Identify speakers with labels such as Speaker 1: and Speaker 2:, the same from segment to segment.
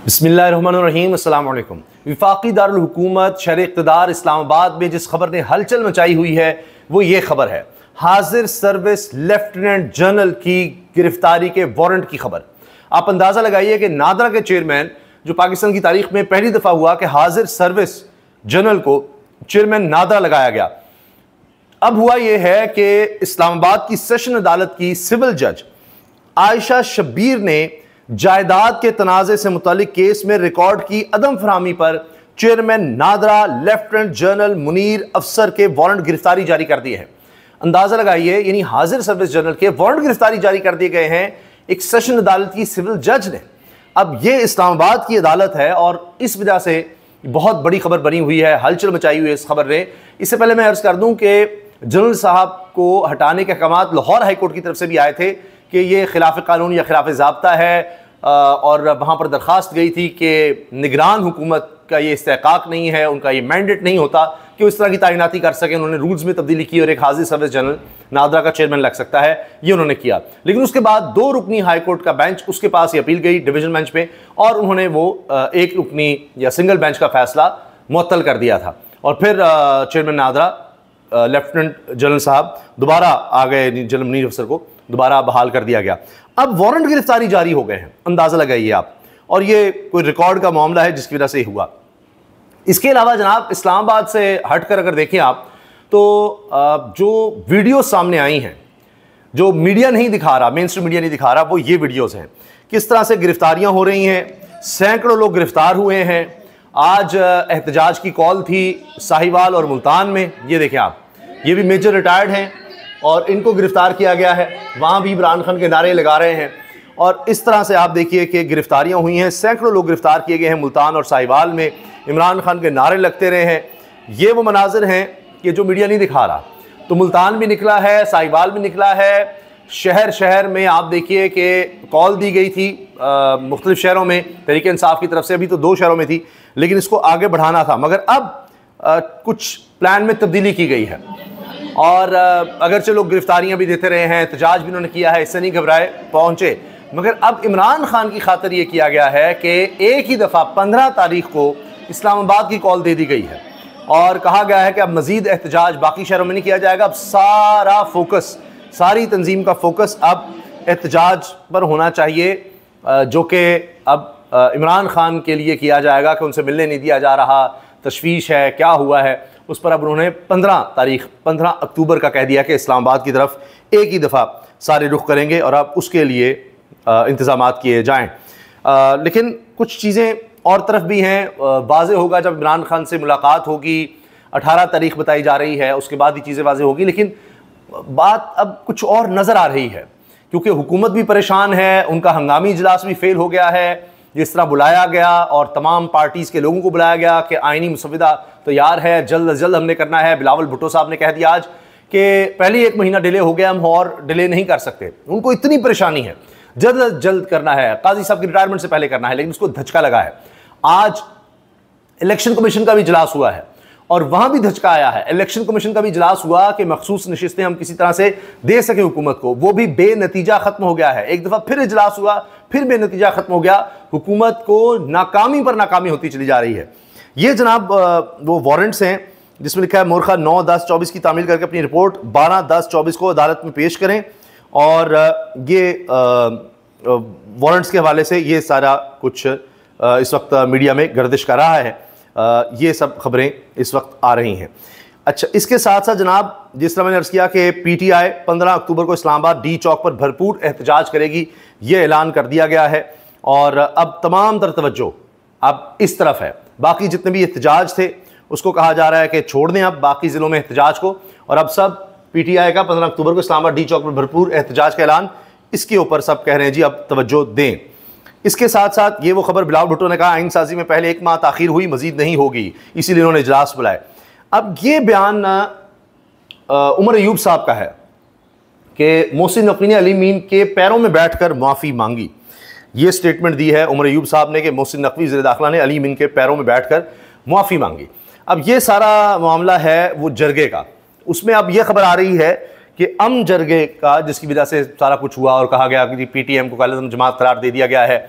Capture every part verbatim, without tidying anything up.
Speaker 1: बिस्मिल्लाहिर्रहमानिर्रहीम, अस्सलाम वालेकुम। वफाकी दारुल हुकूमत शहर इक़्तिदार इस्लामाबाद में जिस खबर ने हलचल मचाई हुई है वो ये खबर है, हाजिर सर्विस लेफ्टिनेंट जनरल की गिरफ्तारी के वारंट की खबर। आप अंदाज़ा लगाइए कि नादरा के चेयरमैन, जो पाकिस्तान की तारीख में पहली दफ़ा हुआ कि हाजिर सर्विस जनरल को चेयरमैन नादरा लगाया गया। अब हुआ यह है कि इस्लामाबाद की सेशन अदालत की सिविल जज आयशा शब्बीर ने जायदाद के तनाज़े से मुतालिक केस में रिकॉर्ड की अदम फरहमी पर chairman NADRA lieutenant general Munir Afsar के वारंट गिरफ्तारी जारी कर दिए हैं। अंदाज़ा लगाइए, यानी हाजिर सर्विस जनरल के वारंट गिरफ्तारी जारी कर दिए गए हैं एक सेशन अदालत की सिविल जज ने। अब ये इस्लामाबाद की अदालत है और इस वजह से बहुत बड़ी खबर बनी हुई है, हलचल मचाई हुई है इस खबर ने। इससे पहले मैं अर्ज़ कर दूं कि जनरल साहब को हटाने के अहकाम लाहौर हाई कोर्ट की तरफ से भी आए थे कि ये खिलाफ कानून या खिलाफ ज़ाब्ता है, और वहाँ पर दरख्वास्त गई थी कि निगरान हुकूमत का ये इस्तेहकाक नहीं है, उनका ये मैंडेट नहीं होता कि इस तरह की तैनाती कर सकें। उन्होंने रूल्स में तब्दीली की और एक हाजिर सर्विस जनरल नादरा का चेयरमैन लग सकता है, ये उन्होंने किया। लेकिन उसके बाद दो रुकनी हाई कोर्ट का बेंच, उसके पास ये अपील गई डिवीजन बेंच पे, और उन्होंने वो एक रुकनी या सिंगल बेंच का फैसला मुअत्तल कर दिया था। और फिर चेयरमैन नादरा लेफ्टिनेंट जनरल साहब दोबारा आ गए, जनरल मुनीर अफसर को दोबारा बहाल कर दिया गया। अब वारंट गिरफ्तारी जारी हो गए हैं, अंदाज़ा लगाइए आप, और ये कोई रिकॉर्ड का मामला है जिसकी वजह से हुआ। इसके अलावा जनाब इस्लामाबाद से हटकर अगर देखें आप तो जो वीडियो सामने आई हैं, जो मीडिया नहीं दिखा रहा, मेन स्ट्रीम मीडिया नहीं दिखा रहा, वो ये वीडियोज़ हैं किस तरह से गिरफ्तारियां हो रही हैं। सैकड़ों लोग गिरफ्तार हुए हैं। आज एहतजाज की कॉल थी साहिवाल और मुल्तान में, ये देखें आप, ये भी मेजर रिटायर्ड हैं और इनको गिरफ्तार किया गया है। वहाँ भी इमरान खान के नारे लगा रहे हैं और इस तरह से आप देखिए कि गिरफ्तारियाँ हुई हैं। सैकड़ों लोग गिरफ्तार किए गए हैं मुल्तान और साहिवाल में, इमरान खान के नारे लगते रहे हैं। ये वो मनाजिर हैं कि जो मीडिया नहीं दिखा रहा। तो मुल्तान भी निकला है, साहिवाल भी निकला है, शहर शहर में आप देखिए कि कॉल दी गई थी मुख्तलिफ शहरों में तहरीक इंसाफ की तरफ से। अभी तो दो शहरों में थी, लेकिन इसको आगे बढ़ाना था, मगर अब आ, कुछ प्लान में तब्दीली की गई है। और अगरचे लोग गिरफ्तारियां भी देते रहे हैं, एहतजाज भी उन्होंने किया है, इससे नहीं घबराए, पहुंचे, मगर अब इमरान खान की खातिर ये किया गया है कि एक ही दफ़ा पंद्रह तारीख को इस्लामाबाद की कॉल दे दी गई है और कहा गया है कि अब मज़ीद एहतजाज बाकी शहरों में नहीं किया जाएगा। अब सारा फोकस, सारी तंजीम का फोकस अब एहतजाज पर होना चाहिए, जो कि अब इमरान खान के लिए किया जाएगा कि उनसे मिलने नहीं दिया जा रहा, तशवीश है, क्या हुआ है उस पर। अब उन्होंने पंद्रह तारीख पंद्रह अक्टूबर का कह दिया कि इस्लामाबाद की तरफ एक ही दफ़ा सारे रुख करेंगे और अब उसके लिए इंतज़ामात किए जाएं। आ, लेकिन कुछ चीज़ें और तरफ भी हैं। वाज़े होगा जब इमरान खान से मुलाकात होगी, अठारह तारीख बताई जा रही है, उसके बाद ही चीज़ें वाज़े होगी। लेकिन बात अब कुछ और नज़र आ रही है, क्योंकि हुकूमत भी परेशान है, उनका हंगामी इजलास भी फेल हो गया है जिस तरह बुलाया गया, और तमाम पार्टीज़ के लोगों को बुलाया गया कि आइनी मुसविदा तैयार है, जल्द अज जल्द हमने करना है। बिलावल भुट्टो साहब ने कह दिया आज कि पहले एक महीना डिले हो गया, हम और डिले नहीं कर सकते। उनको इतनी परेशानी है, जल्द अज जल्द करना है, काजी साहब की रिटायरमेंट से पहले करना है, लेकिन उसको धचका लगा है। आज इलेक्शन कमीशन का भी इजलास हुआ है और वहां भी धचका आया है। इलेक्शन कमीशन का भी इजलास हुआ कि मखसूस नशिस्तें हम किसी तरह से दे सके हुकूमत को, वो भी बेनतीजा खत्म हो गया है। एक दफा फिर इजलास हुआ, फिर बेनतीजा खत्म हो गया। हुकूमत को नाकामी पर नाकामी होती चली जा रही है। ये जनाब वो वारंट्स हैं जिसमें लिखा है मोरखा नौ दस चौबीस की तामील करके अपनी रिपोर्ट बारह दस चौबीस को अदालत में पेश करें। और ये वारंट्स के हवाले से ये सारा कुछ इस वक्त मीडिया में गर्दिश कर रहा है। ये सब खबरें इस वक्त आ रही हैं। अच्छा, इसके साथ साथ जनाब जिस तरह मैंने अर्ज़ किया कि पीटीआई पंद्रह अक्टूबर को इस्लामाबाद डी चौक पर भरपूर एहतजाज करेगी, ये ऐलान कर दिया गया है। और अब तमाम तर तवज्जो अब इस तरफ है। बाकी जितने भी एहतजाज थे उसको कहा जा रहा है कि छोड़ दें अब बाकी ज़िलों में एहतजाज को, और अब सब पीटीआई का पंद्रह अक्टूबर को इस्लामाबाद डी चौक पर भरपूर एहतजाज का ऐलान, इसके ऊपर सब कह रहे हैं जी अब तवज्जो दें। इसके साथ साथ ये वो खबर बिलावल भुट्टो ने कहा आइन साजी में पहले एक माह ताखीर हुई, मजीद नहीं होगी, इसीलिए उन्होंने इजलास बुलाए। अब ये बयान उमर अयूब साहब का है कि मोहसिन नकवी ने अली मीन के पैरों में बैठकर माफ़ी मांगी। ये स्टेटमेंट दी है उमर अयूब साहब ने कि मोहसिन नकवी वज़ीर दाखिला ने अली मीन के पैरों में बैठकर माफ़ी मांगी। अब ये सारा मामला है वो जरगे का, उसमें अब ये खबर आ रही है कि अम जरगे का, जिसकी वजह से सारा कुछ हुआ और कहा गया कि पीटीएम को काले जमात करार दे दिया गया है।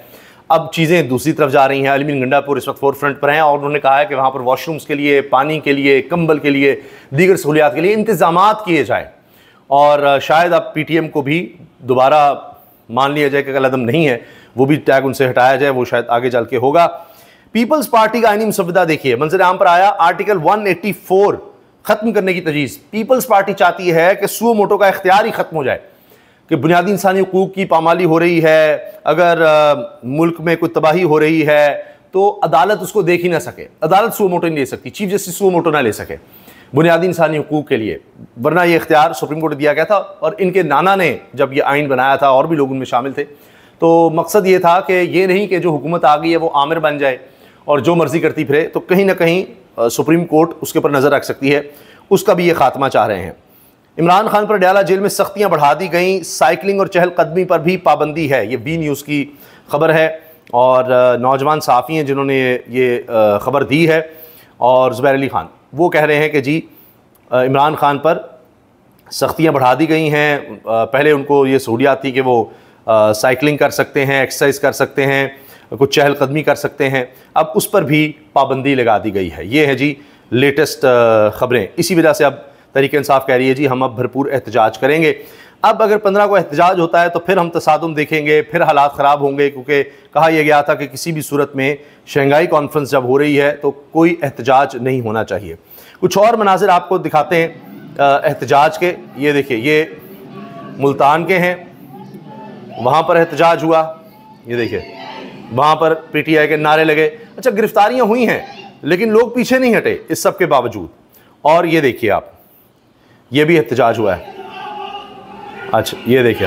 Speaker 1: अब चीज़ें दूसरी तरफ जा रही हैं। अलीमीन गंडापुर इस वक्त फोर फ्रंट पर हैं और उन्होंने कहा है कि वहाँ पर वॉशरूम्स के लिए, पानी के लिए, कंबल के लिए, दीगर सहूलियात के लिए इंतज़ामात किए जाए और शायद अब पी टी एम को भी दोबारा मान लिया जाए कि अगर अदम नहीं है वो भी टैग उनसे हटाया जाए, वो शायद आगे चल के होगा। पीपल्स पार्टी का आईनी मुसव्वदा देखिए, मंजर आम पर आया आर्टिकल वन एटी फोर खत्म करने की तजवीज़। पीपल्स पार्टी चाहती है कि सुओ मोटो का इख्तियार ही खत्म हो जाए, कि बुनियादी इंसानी हुकूक की पामाली हो रही है, अगर आ, मुल्क में कोई तबाही हो रही है तो अदालत उसको देख ही ना सके, अदालत सुओ मोटो नहीं ले सकती, चीफ जस्टिस सुओ मोटो ना ले सके बुनियादी इंसानी हुकूक के लिए, वरना ये इख्तियार सुप्रीम कोर्ट दिया गया था। और इनके नाना ने जब ये आइन बनाया था और भी लोग उनमें शामिल थे, तो मकसद ये था कि ये नहीं कि जो हुकूमत आ गई है वो आमिर बन जाए और जो मर्जी करती फिरे, तो कहीं ना कहीं सुप्रीम कोर्ट उसके ऊपर नज़र रख सकती है, उसका भी ये खात्मा चाह रहे हैं। इमरान खान पर डयाला जेल में सख्तियाँ बढ़ा दी गई, साइकिलिंग और चहलकदमी पर भी पाबंदी है, ये बी न्यूज़ की खबर है और नौजवान सहाफ़ी हैं जिन्होंने ये ख़बर दी है। और ज़ुबैर अली खान वो कह रहे हैं कि जी इमरान खान पर सख्तियाँ बढ़ा दी गई हैं। पहले उनको ये सहूलियात थी कि वो साइकिलिंग कर सकते हैं, एक्सरसाइज कर सकते हैं, कुछ चहलकदमी कर सकते हैं, अब उस पर भी पाबंदी लगा दी गई है। ये है जी लेटेस्ट ख़बरें। इसी वजह से अब तहरीक इंसाफ कह रही है जी हम अब भरपूर एहतजाज करेंगे। अब अगर पंद्रह को एहतजाज होता है तो फिर हम तसादुम देखेंगे, फिर हालात ख़राब होंगे, क्योंकि कहा यह गया था कि किसी भी सूरत में शंघाई कॉन्फ्रेंस जब हो रही है तो कोई एहतजाज नहीं होना चाहिए। कुछ और मनाजिर आपको दिखाते हैं एहतजाज के। ये देखिए, ये मुल्तान के हैं, वहाँ पर एहतजाज हुआ, ये देखिए वहाँ पर पी टी आई के नारे लगे। अच्छा, गिरफ्तारियाँ हुई हैं लेकिन लोग पीछे नहीं हटे इस सब के बावजूद। और ये देखिए आप, ये भी एहतजाज हुआ है। अच्छा, ये देखिए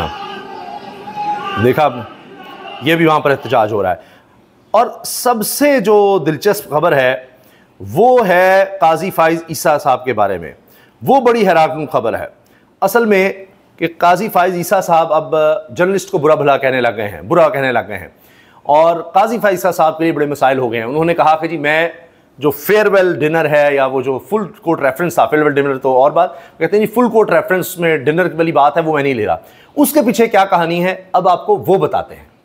Speaker 1: आप, देखा आपने, ये भी वहाँ पर एहतजाज हो रहा है। और सबसे जो दिलचस्प खबर है वो है काजी फाइज ईसा साहब के बारे में। वो बड़ी हैरानकुन खबर है असल में कि काजी फाइज ईसा साहब अब जर्नलिस्ट को बुरा भला कहने लग गए हैं, बुरा कहने लग गए हैं और काजी फाइज ईसा साहब के लिए बड़े मसाइल हो गए हैं। उन्होंने कहा कि जी मैं जो फेयरवेल डिनर है या वो जो फुल कोर्ट रेफरेंस था, फेयरवेल डिनर तो और बात, कहते हैं जी फुल कोर्ट रेफरेंस में डिनर वाली बात है वो मैं नहीं ले रहा। उसके पीछे क्या कहानी है अब आपको वो बताते हैं।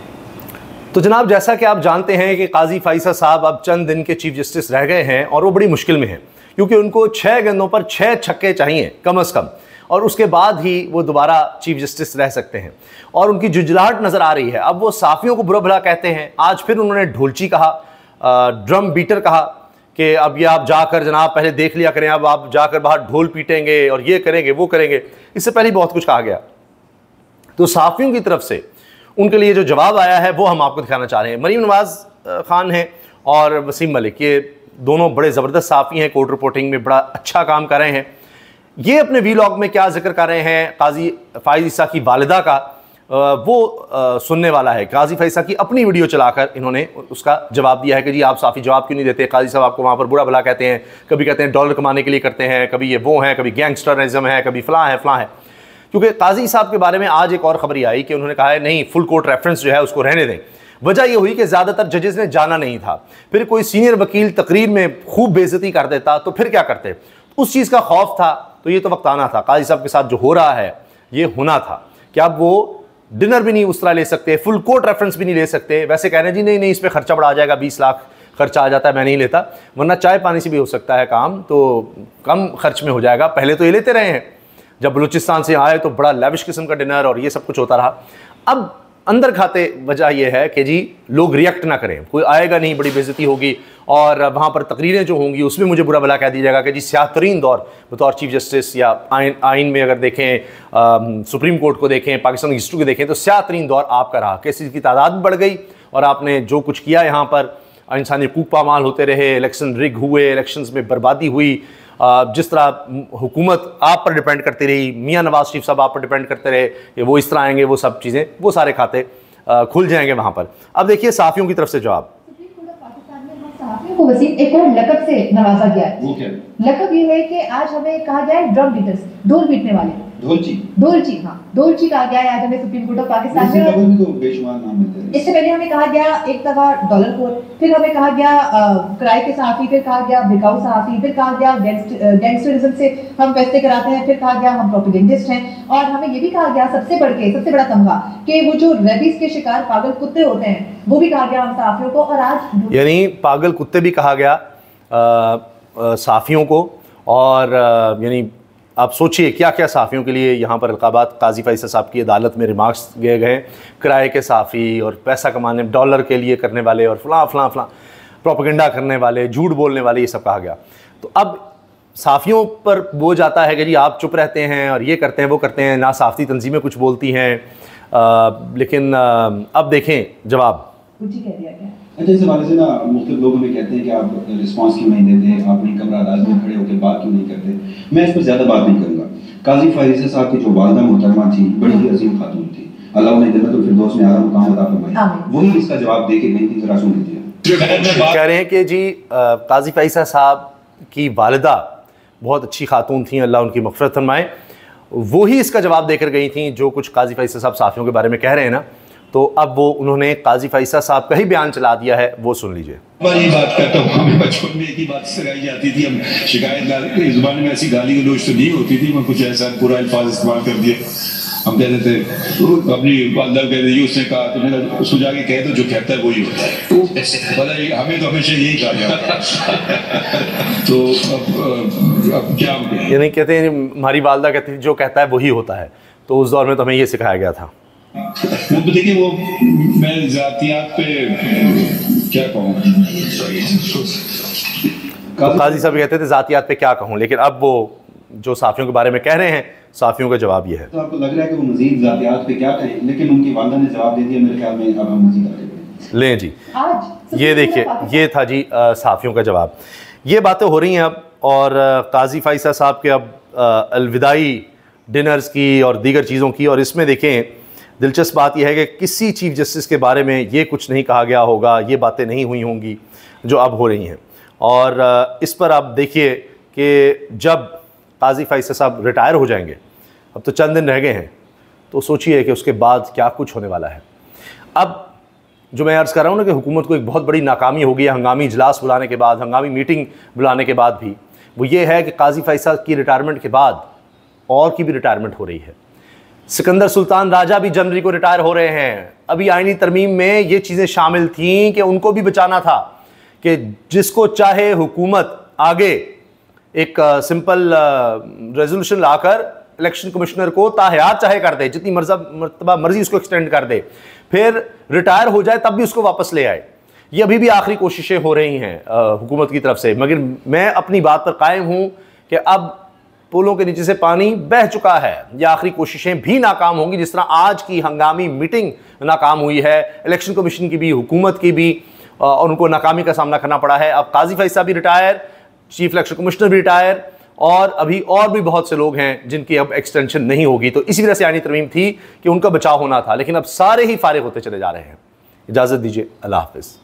Speaker 1: तो जनाब, जैसा कि आप जानते हैं कि काजी फाइसा साहब अब चंद दिन के चीफ जस्टिस रह गए हैं और वो बड़ी मुश्किल में हैं, क्योंकि उनको छः गेंदों पर छः छक्के चाहिए कम अज़ कम, और उसके बाद ही वो दोबारा चीफ जस्टिस रह सकते हैं। और उनकी जुझलाहट नज़र आ रही है। अब वो साफ़ियों को बुरा भला कहते हैं, आज फिर उन्होंने ढोलची कहा, ड्रम बीटर कहा कि अब ये आप जाकर जनाब पहले देख लिया करें, अब आप जाकर बाहर ढोल पीटेंगे और ये करेंगे वो करेंगे। इससे पहले बहुत कुछ कहा गया। तो साफ़ियों की तरफ से उनके लिए जो जवाब आया है वो हम आपको दिखाना चाह रहे हैं। मरीम नवाज़ खान हैं और वसीम मलिक, ये दोनों बड़े ज़बरदस्त साफ़ी हैं, कोर्ट रिपोर्टिंग में बड़ा अच्छा काम कर रहे हैं। ये अपने वीलॉग में क्या जिक्र कर रहे हैं काजी फाइज ईसा की वालिदा का, वो सुनने वाला है। काजी फाइज ईसा की अपनी वीडियो चलाकर इन्होंने उसका जवाब दिया है कि जी आप साफ़ी जवाब क्यों नहीं देते, काजी साहब आपको वहाँ पर बुरा भला कहते हैं, कभी कहते हैं डॉलर कमाने के लिए करते हैं, कभी ये वो हैं, कभी गैंगस्टरिज्म है, कभी फ़लाँ है फ़लाँ है। क्योंकि काजी साहब के बारे में आज एक और ख़बर आई कि उन्होंने कहा है नहीं, फुल कोर्ट रेफरेंस जो है उसको रहने दें। वजह यह हुई कि ज़्यादातर जजेस ने जाना नहीं था, फिर कोई सीनियर वकील तकरीर में खूब बेइज्जती कर देता तो फिर क्या करते, उस चीज़ का खौफ था। तो ये तो वक्त आना था, काजी साहब के साथ जो हो रहा है ये होना था कि अब वो डिनर भी नहीं उस तरह ले सकते, फुल कोर्ट रेफरेंस भी नहीं ले सकते। वैसे कह रहे हैं जी नहीं नहीं इस पर खर्चा बढ़ा जाएगा, बीस लाख खर्चा आ जाता है, मैं नहीं लेता, वरना चाय पानी से भी हो सकता है काम, तो कम खर्च में हो जाएगा। पहले तो ये लेते रहे हैं, जब बलूचिस्तान से आए तो बड़ा लैविश किस्म का डिनर और ये सब कुछ होता रहा। अब अंदर खाते वजह यह है कि जी लोग रिएक्ट ना करें, कोई आएगा नहीं, बड़ी बेइज्जती होगी और वहाँ पर तकरीरें जो होंगी उसमें मुझे बुरा भला कह दिया जाएगा कि जी स्यातरीन दौर बतौर चीफ जस्टिस, या आइन आइन में अगर देखें, आ, सुप्रीम कोर्ट को देखें, पाकिस्तान की हिस्ट्री को देखें, तो स्यातरीन दौर आपका रहा। केसेस की तादाद भी बढ़ गई और आपने जो कुछ किया यहाँ पर, इंसानी हकूक़ पामाल होते रहे, इलेक्शन रिग हुए, इलेक्शंस में बर्बादी हुई, जिस तरह हुकूमत आप पर डिपेंड करती रही, मियाँ नवाज शरीफ साहब आप पर डिपेंड करते रहे कि वो इस तरह आएंगे, वो सब चीज़ें, वो सारे खाते खुल जाएंगे वहाँ पर। अब देखिए साफ़ियों की तरफ से जवाब।
Speaker 2: साफ़ियों को वसीम एक और लक़ब से नवाजा गया है। लक़ब ये है कि आज हमें कहा गया है ड्रम बीटर्स, ढोल पीटने वाले।
Speaker 3: धोलची
Speaker 2: धोलची, हाँ धोलची कहा गया है आज हमें सुप्रीम कोर्ट ऑफ पाकिस्तान
Speaker 3: इससे
Speaker 2: में।
Speaker 3: कबल भी तो बेशुमार नाम मिलते हैं।
Speaker 2: इससे पहले हमें कहा गया एक दफा डॉलर खोर, फिर हमें कहा गया किराए के सहाफ़ी, फिर कहा गया बिकाऊ सहाफ़ी, फिर कहा गया गैंगस्टरिज्म से हम पैसे कराते हैं, फिर कहा गया हम प्रोपेगेंडिस्ट हैं, और हमें ये भी कहा गया सबसे बढ़ के सबसे बड़ा तमगा कि वो जो रेबीज के शिकार पागल कुत्ते होते हैं वो भी कहा गया हम सहाफ़ियों को। और आज
Speaker 1: यानी पागल कुत्ते भी कहा गया सहाफ़ियों को। और यानी आप सोचिए क्या क्या सहाफ़ियों के लिए यहाँ पर अलकाबात काजी फैसल साहब की अदालत में रिमार्क्स दिए गए, किराए के सहाफ़ी और पैसा कमाने डॉलर के लिए करने वाले और फलां फलां फलां प्रोपेगेंडा करने वाले, झूठ बोलने वाले, ये सब कहा गया। तो अब सहाफ़ियों पर बोझ आता है कि जी आप चुप रहते हैं और ये करते हैं वो करते हैं, ना सहाफ़ती तंजीमें कुछ बोलती हैं। आ, लेकिन आ, अब देखें जवाब
Speaker 2: कुछ ही कह दिया गया।
Speaker 3: अच्छा, इस हवाले से ना मुख्तलिफ लोग हमें कहते हैं कि आप रिस्पांस क्यों नहीं देते, आप नहीं कमरा राज में खड़े होकर बात क्यों नहीं करते। मैं इस पर ज़्यादा बात नहीं करूँगा। काजी फैसल साहब की जो वालदा मोहतरमा थी, बड़ी ही अजीम खातून थी, अल्लाह उन्हें जन्नतुल फिरदौस में आला मुकाम अता फरमाए, वही इसका जवाब दे के गई थी। ज़रा सुन लीजिए।
Speaker 1: कह रहे हैं कि जी काजी फैसल साहब की वालिदा बहुत अच्छी खातून थी, अल्लाह उनकी मग़फ़िरत फरमाए, वो ही इसका जवाब देकर गई थी जो कुछ काजी फैसल साहब सहाफ़ियों के बारे में कह रहे हैं ना। तो अब वो उन्होंने काजी फैसल साहब का ही बयान चला दिया है, वो सुन लीजिए।
Speaker 4: ये बात करता हूँ, हमें बचपन में एक ही बात सिखाई जाती थी, हम शिकायत इस ज़बान में ऐसी गाली गलौज तो नहीं होती थी, मैं कुछ ऐसा पूरा अल्फाज इस्तेमाल कर दिया। हम कहते थे अपनी वालदा कहते ये उसने कहा, तो मैंने उसको जाके कह दो जो कहता है वही होता है। तो पता हमें तो हमेशा यही कहा जाता है। तो अब, अब क्या
Speaker 1: ये नहीं कहते हैं, हमारी वालदा कहती थी जो कहता है वही होता है, तो उस दौर में तो हमें ये सिखाया गया था।
Speaker 4: वो देखिए, वो मैं जातियात पे क्या कहूँ,
Speaker 1: काजी साहब कहते थे जातियात पे क्या कहूँ, लेकिन अब वो जो सहाफ़ियों के बारे में कह रहे हैं, सहाफ़ियों का जवाब ये है।
Speaker 3: तो आपको लग रहा है कि वो मजीद जातियात पे क्या कहें, लेकिन उनकी वालदा ने जवाब दे दिया। मेरे ख्याल में अब हम मजीद आगे बढ़ें।
Speaker 1: लें जी,
Speaker 2: आज
Speaker 1: ये देखिए, ये था जी सहाफ़ियों का जवाब। ये बातें हो रही हैं अब, और काजी फैसल साहब के अब अलविदाई डिनर्स की और दीगर चीज़ों की। और इसमें देखें दिलचस्प बात यह है कि किसी चीफ़ जस्टिस के बारे में ये कुछ नहीं कहा गया होगा, ये बातें नहीं हुई होंगी जो अब हो रही हैं। और इस पर आप देखिए कि जब काजी फैसल साहब रिटायर हो जाएंगे, अब तो चंद दिन रह गए हैं, तो सोचिए कि उसके बाद क्या कुछ होने वाला है। अब जो मैं अर्ज़ कर रहा हूँ ना कि हुकूमत को एक बहुत बड़ी नाकामी हो गई है हंगामी इजलास बुलाने के बाद, हंगामी मीटिंग बुलाने के बाद भी, वो ये है कि काजी फैसल की रिटायरमेंट के बाद और की भी रिटायरमेंट हो रही है। सिकंदर सुल्तान राजा भी जनवरी को रिटायर हो रहे हैं। अभी आईनी तरमीम में ये चीज़ें शामिल थीं कि उनको भी बचाना था कि जिसको चाहे हुकूमत आगे एक सिंपल रेजोल्यूशन लाकर इलेक्शन कमिश्नर को ताहयात चाहे कर दे, जितनी मरतबा मर्जी उसको एक्सटेंड कर दे, फिर रिटायर हो जाए तब भी उसको वापस ले आए। ये अभी भी आखिरी कोशिशें हो रही हैं हुकूमत की तरफ से, मगर मैं अपनी बात पर कायम हूँ कि अब पुलों के नीचे से पानी बह चुका है। ये आखिरी कोशिशें भी नाकाम होंगी, जिस तरह आज की हंगामी मीटिंग नाकाम हुई है, इलेक्शन कमीशन की भी, हुकूमत की भी, और उनको नाकामी का सामना करना पड़ा है। अब काजी फैसल भी रिटायर, चीफ इलेक्शन कमिश्नर भी रिटायर, और अभी और भी बहुत से लोग हैं जिनकी अब एक्सटेंशन नहीं होगी। तो इसी वजह से आईनी तरमीम थी कि उनका बचाव होना था, लेकिन अब सारे ही फारिग होते चले जा रहे हैं। इजाज़त दीजिए, अल्लाह हाफ़िज़।